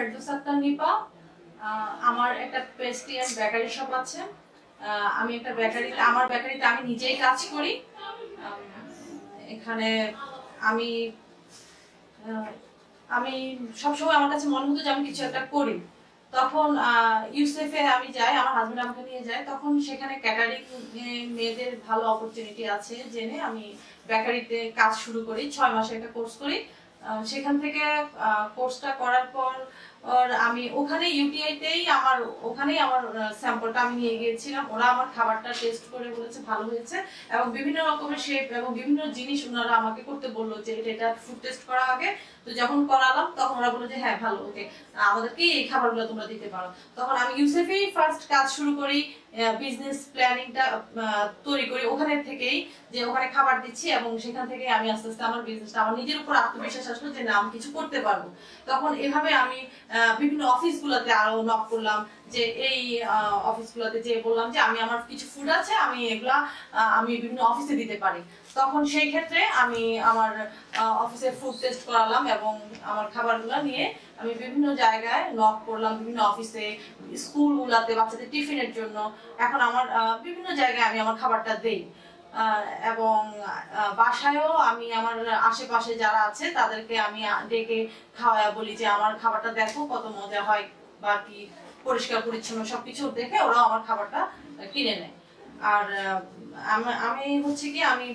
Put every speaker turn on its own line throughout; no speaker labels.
ফেরদৌস আক্তার নিপা। আমার একটা pastry and bakery shop আছে। আমি একটা বেকারিতে, আমার বেকারিতে আমি নিজেই কাজ করি। এখানে আমি আমি সবসময় আমার কাছে মনে হতো যে আমি কিছু একটা করি। তখন ইউসেফে আমি যাই, আমার হাজবেন্ড আমাকে নিয়ে যায়। তখন সেখানে ক্যাটারিং মেয়েদের ভালো অপরচুনিটি আছে জেনে আমি বেকারিতে কাজ শুরু করি। 6 মাসের একটা কোর্স করি। সেখান থেকে কোর্সটা করার পর আমি ওখানে ইউটিআইতেই ওখানেই আমার স্যাম্পলটা আমি নিয়ে গিয়েছিলাম। ওরা আমার খাবারটা টেস্ট করে বলেছে ভালো হয়েছে এবং বিভিন্ন রকমের শেপ এবং বিভিন্ন জিনিস ওনারা আমাকে করতে বললো যে এটা ফুড টেস্ট করা আগে। তো যখন করালাম তখন ওরা বললো যে হ্যাঁ ভালো, ওকে আমাদেরকে এই খাবারগুলো তোমরা দিতে পারো। তখন আমি ইউসেফেই ফার্স্ট কাজ শুরু করি, বিজনেস প্ল্যানিংটা তৈরি করি ওখানে থেকেই, যে ওখানে খাবার দিচ্ছি এবং সেখান থেকে আমি আস্তে আস্তে আমার বিজনেসটা, আমার নিজের উপর আত্মবিশ্বাস আসলো যে না আমি কিছু করতে পারবো। তখন এভাবে আমি বিভিন্ন অফিসগুলোতে আরো নক করলাম, যে এই অফিসগুলোতে যে বললাম যে আমি আমার কিছু ফুড আছে, আমি এগুলা আমি বিভিন্ন অফিসে দিতে পারি। তখন সেই ক্ষেত্রে আমি আমার অফিসে ফুড টেস্ট করালাম এবং আমার খাবারগুলো নিয়ে আমি বিভিন্ন জায়গায় নক করলাম, বিভিন্ন অফিসে, স্কুলগুলোতে বাচ্চাদের টিফিনের জন্য। এখন আমার বিভিন্ন জায়গায় আমি আমার খাবারটা দেই এবং বাসায়ও আমি আমার আশেপাশে যারা আছে তাদেরকে আমি ডেকে খাওয়ায় বলি যে আমার খাবারটা দেখো কত মজা হয় বা কি পরিষ্কার পরিচ্ছন্ন সবকিছু দেখে ওরাও আমার খাবারটা কিনে নেয়। আর আমি হচ্ছে কি আমি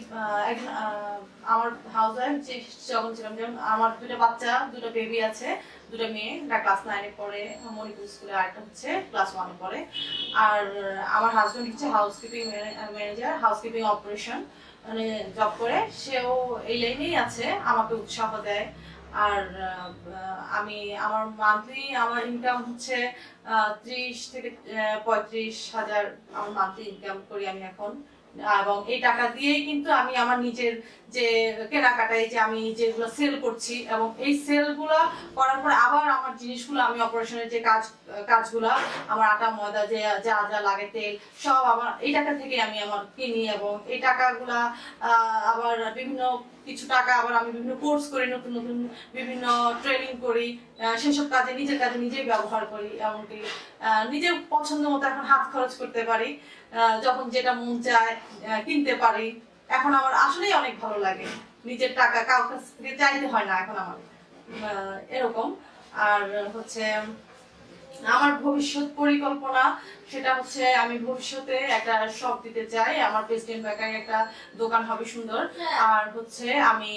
আমার হাউস ওয়াইফ যে যখন ছিলাম, যেমন আমার দুটো বাচ্চা, দুটো বেবি আছে, দুটো মেয়ে, একটা ক্লাস 9-এ পড়ে মণিপুর স্কুলে, আরেকটা হচ্ছে ক্লাস 1-এ পড়ে। আর আমার হাজবেন্ড হচ্ছে হাউসকিপিং ম্যানেজার, হাউসকিপিং অপারেশন মানে জব করে। সেও এই লাইনেই আছে, আমাকে উৎসাহ দেয়। আর আমি আমার মান্থলি আমার ইনকাম হচ্ছে 30 থেকে 35 হাজার আমার মান্থলি ইনকাম করি আমি এখন। এবং এই টাকা দিয়েই কিন্তু আমি আমার নিজের যে কেনাকাটায় যে আমি যেগুলো সেল করছি এবং এই সেলগুলো করার পর আবার আমার জিনিসগুলো আমি অপারেশনের যে কাজগুলো, আমার আটা ময়দা যে যা যা লাগে তেল সব আবার এই টাকা থেকে আমি আমার কিনি এবং এই টাকাগুলা আবার বিভিন্ন কিছু টাকা আবার আমি বিভিন্ন কোর্স করি, নতুন নতুন বিভিন্ন ট্রেনিং করি, সেসব কাজে নিজের কাজে নিজেই ব্যবহার করি। এমনকি নিজের পছন্দ মতো এখন হাত খরচ করতে পারি, যখন যেটা মন চায় কিনতে পারি। এখন আমার আসলেই অনেক ভালো লাগে, নিজের টাকা কাউকে চাইতে হয় না এখন আমার এরকম। আর হচ্ছে আমার ভবিষ্যৎ পরিকল্পনা সেটা হচ্ছে আমি ভবিষ্যতে একটা শপ দিতে চাই, আমার পেস্ট্রি এন্ড বেকারি একটা দোকান হবে সুন্দর। আর হচ্ছে আমি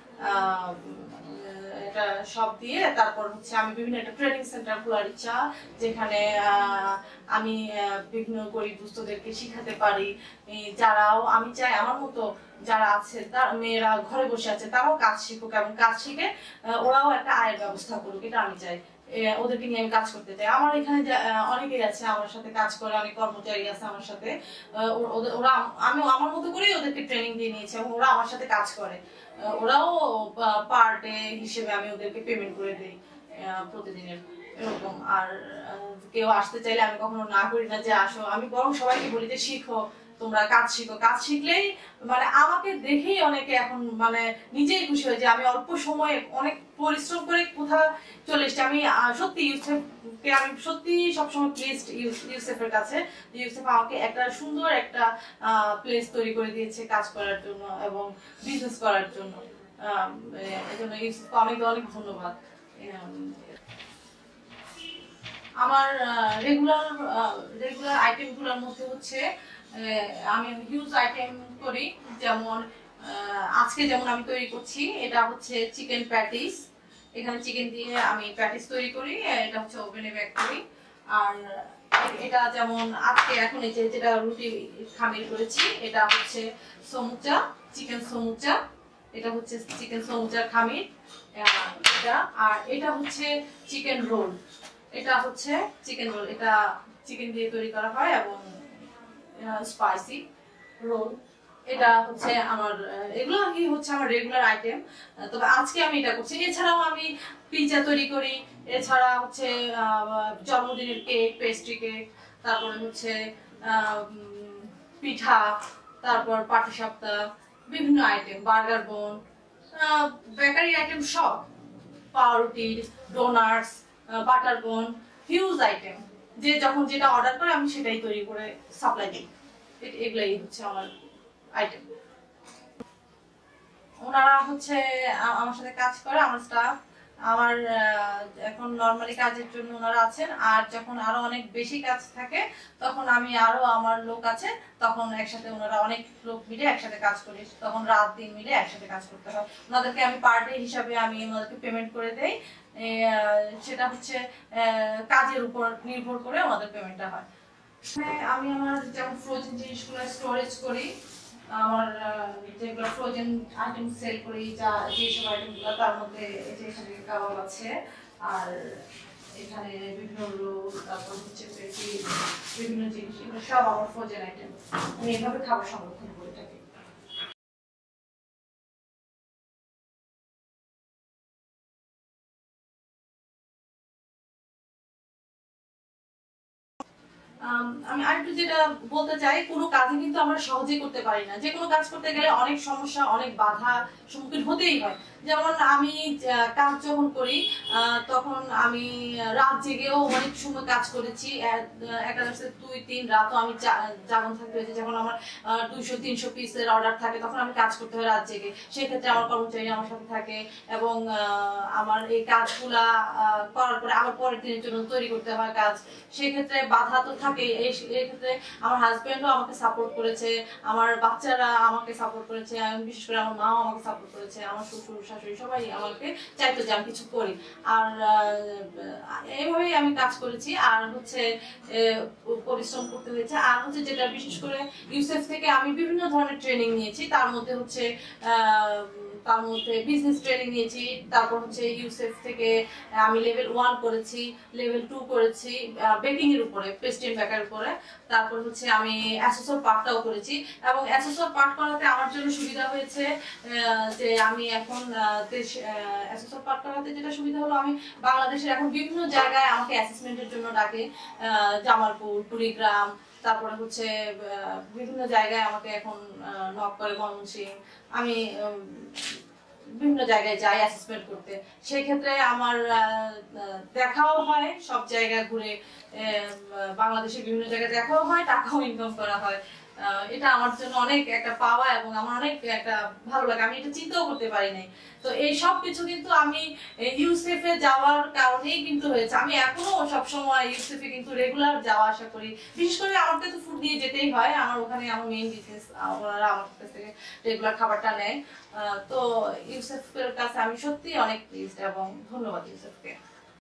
একটা শপ দিয়ে তারপর হচ্ছে আমি বিভিন্ন একটা ট্রেনিং সেন্টার খোলার ইচ্ছা, যেখানে আমি বিভিন্ন গরিব দুস্থদেরকে শিখাতে পারি। যারাও আমি চাই আমার মতো যারা আছে তার মেয়েরা ঘরে বসে আছে তারাও কাজ শিখুক এবং কাজ শিখে ওরাও একটা আয়ের ব্যবস্থা করুক, এটা আমি চাই। ওদেরকে নিয়ে আমি কাজ করতে চাই। আমার এখানে অনেকেই আছে আমার সাথে কাজ করে, অনেক কর্মচারী আছে আমার সাথে। ওরা আমি আমার মতো করেই ওদেরকে ট্রেনিং দিয়ে নিয়েছি এবং ওরা আমার সাথে কাজ করে। ওরাও পার ডে হিসেবে আমি ওদেরকে পেমেন্ট করে দিই প্রতিদিনের এরকম। আর কেউ আসতে চাইলে আমি কখনো না করি না যে আসো, আমি বরং সবাইকে বলি যে শিখো, তোমরা কাজ শিখো। কাজ শিখলেই মানে আমাকে দেখেই অনেকে এখন মানে নিজেই খুশি হয় যে আমি অল্প সময়ে অনেক পরিশ্রম করে কোথাও চলে এসেছি। আমি সত্যি ইউসেফকে আমি সত্যি সবসময় প্লেসড ইউসেফের কাছে। ইউসেফ আমাকে একটা সুন্দর একটা প্লেস তৈরি করে দিয়েছে কাজ করার জন্য এবং বিজনেস করার জন্য। এজন্য ইউসেফকে অনেক অনেক ধন্যবাদ। আমার রেগুলার আইটেমগুলোর মধ্যে হচ্ছে আমি হিউজ আইটেম করি। যেমন আজকে যেমন আমি তৈরি করছি, এটা হচ্ছে চিকেন প্যাটিস। এখানে চিকেন দিয়ে আমি প্যাটিস তৈরি করি, এটা হচ্ছে ওভেনে বেক করি। আর এটা যেমন আজকে এখন এই যেটা রুটি খামির করেছি, এটা হচ্ছে সমুচা, চিকেন সমুচা। এটা হচ্ছে চিকেন সমুচার খামির এটা। আর এটা হচ্ছে চিকেন রোল, এটা হচ্ছে চিকেন রোল, এটা চিকেন দিয়ে তৈরি করা হয় এবং স্পাইসি রোল। এটা হচ্ছে আমার এগুলো কি হচ্ছে আমার রেগুলার আইটেম। তবে আজকে আমি এটা করছি। এছাড়াও আমি পিৎজা তৈরি করি, এছাড়া হচ্ছে জন্মদিনের কেক, পেস্ট্রি কেক, তারপরে হচ্ছে পিঠা, তারপর পাটিসাপটা, বিভিন্ন item, burger bun, bakery item সব, পাউরুটি, donuts, butter bun, huge item, যে যখন যেটা অর্ডার করে আমি সেটাই তৈরি করে সাপ্লাই দিই। এগুলাই হচ্ছে আমার আইটেম। ওনারা হচ্ছে আমার সাথে কাজ করে, আমার স্টাফ। আমার এখন নর্মালি কাজের জন্য ওনারা আছেন, আর যখন আরো অনেক বেশি কাজ থাকে তখন আমি আরো আমার লোক আছে, তখন একসাথে ওনারা অনেক লোক মিলে একসাথে কাজ করি, তখন রাত দিন মিলে একসাথে কাজ করতে হয়। ওনাদেরকে আমি পার ডে হিসাবে আমি ওনাদেরকে পেমেন্ট করে দেই, সেটা হচ্ছে কাজের উপর নির্ভর করে আমাদের পেমেন্টটা হয়। আমি আমার যেমন ফ্রোজেন জিনিসগুলো স্টোরেজ করি, আমার যেগুলো ফ্রোজেন আইটেম সেল করি, যেসব আইটেমগুলো, তার মধ্যে এখানে কাবাব আছে, আর এখানে বিভিন্ন রোল, তারপর হচ্ছে বিভিন্ন জিনিস, এগুলো সব আমার ফ্রোজেন আইটেম। আমি এভাবে খাবার সংরক্ষণ করে থাকি। আমি আরেকটু যেটা বলতে চাই, কোনো কাজে কিন্তু আমরা সহজেই করতে পারি না। যে কোনো কাজ করতে গেলে অনেক সমস্যা, অনেক বাধা সম্মুখীন হতেই হয়। যেমন আমি কাজ যখন করি তখন আমি রাত জেগেও অনেক সময় কাজ করেছি। একাদশে 2-3 রাতও আমি জাগন থাকতে হয়েছে। যখন আমার 200-300 পিসের অর্ডার থাকে তখন আমি কাজ করতে হয় রাত জেগে। সেক্ষেত্রে আমার কর্মচারী আমার সাথে থাকে, এবং আমার এই কাজগুলা করার পরে আবার পরের দিনের জন্য তৈরি করতে হয় কাজ। সেক্ষেত্রে বাধা তো থাকে। এই ক্ষেত্রে আমার হাজবেন্ডও আমাকে সাপোর্ট করেছে, আমার বাচ্চারা আমাকে সাপোর্ট করেছে, বিশেষ করে আমার মাও আমাকে সাপোর্ট করেছে, আমার শ্বশুর শাশুড়ি সবাই আমাকে চাইতো যে আমি কিছু করি। আর এইভাবেই আমি কাজ করেছি। আর হচ্ছে পরিশ্রম করতে হয়েছে। আর হচ্ছে যেটা বিশেষ করে ইউসেফ থেকে আমি বিভিন্ন ধরনের ট্রেনিং নিয়েছি, তার মধ্যে বিজনেস ট্রেনিং নিয়েছি। তারপর হচ্ছে ইউসেফ থেকে আমি লেভেল 1 করেছি, লেভেল 2 করেছি বেকিং এর উপরে, পেস্ট্রি বেকার উপরে। তারপর হচ্ছে আমি অ্যাসোসিয়েট পার্টটাও করেছি, এবং অ্যাসোসিয়েট পার্ট করাতে আমার জন্য সুবিধা হয়েছে যে আমি এখন অ্যাসোসিয়েট পার্ট করাতে যেটা সুবিধা হলো, আমি বাংলাদেশের এখন বিভিন্ন জায়গায় আমাকে অ্যাসেসমেন্টের জন্য ডাকে, জামালপুর, কুড়িগ্রাম, তারপরে হচ্ছে বিভিন্ন জায়গায় আমাকে এখন নক করে, ময়মনসিংহ। আমি বিভিন্ন জায়গায় যাই অ্যাসেসমেন্ট করতে। সেই ক্ষেত্রে আমার দেখাও হয়, সব জায়গা ঘুরে বাংলাদেশের বিভিন্ন জায়গায় দেখাও হয়, টাকাও ইনকাম করা হয়। এটা আমার জন্য অনেক একটা পাওয়া, এবং আমার অনেক একটা ভালো লাগে। আমি এটা চিন্তাও করতে পারি নাই। তো এই সব কিছু কিন্তু আমি ইউসেফে যাওয়ার কারণেই কিন্তু হয়েছে। আমি এখনো সবসময় ইউসেফে কিন্তু রেগুলার যাওয়া আসা করি। বিশেষ করে আমাকে তো ফুড দিয়ে যেতেই হয়, আমার ওখানে আমার মেইন বিজনেস, ওনারা আমার কাছ থেকে রেগুলার খাবারটা নেয়। তো ইউসেফের কাছে আমি সত্যি অনেক প্লিজড, এবং ধন্যবাদ ইউসেফকে।